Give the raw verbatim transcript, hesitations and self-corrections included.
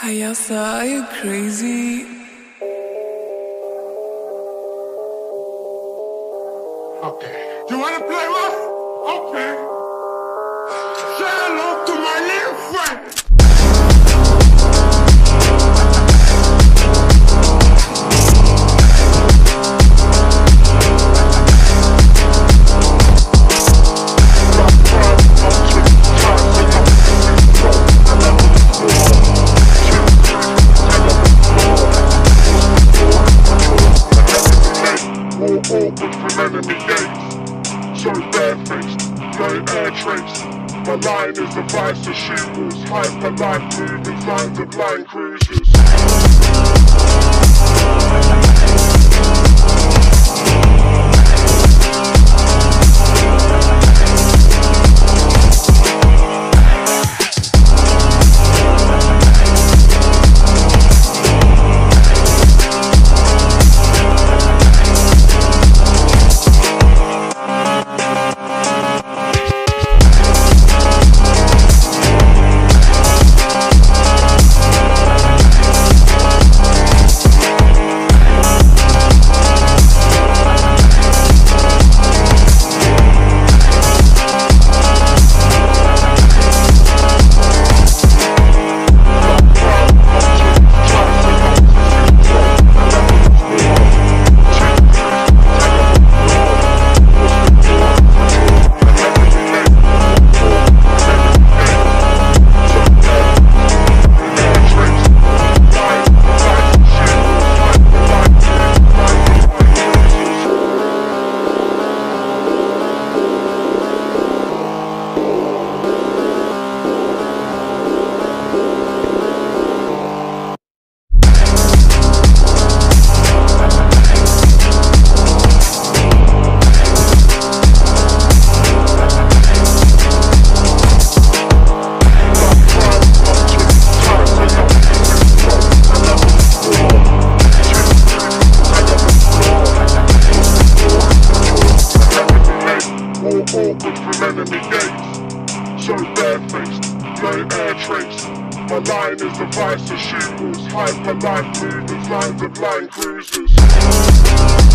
HAYASA, are you crazy? Okay. You wanna play what? Okay. Say hello to my little friend. So barefaced, no air trace. My line is the vice of shooters, hyper life moving signs of line cruisers. So barefaced, no air trace. My line is the vice of shooters, hyper life moving signs of line cruisers.